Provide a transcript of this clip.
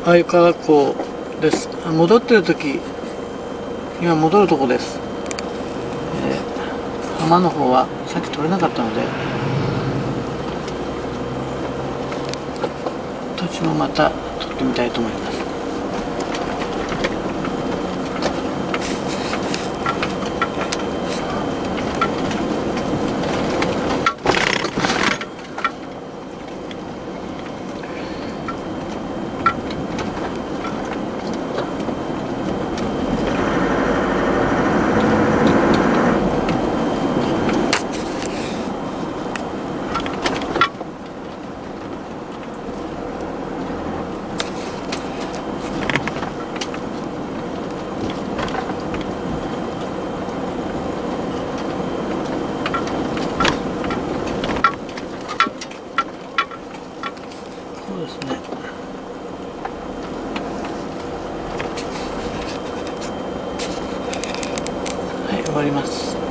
鮎川港です。戻ってる時、今戻るとこです。浜の方はさっき取れなかったので、土地もまた取ってみたいと思います。そうですね。はい、終わります。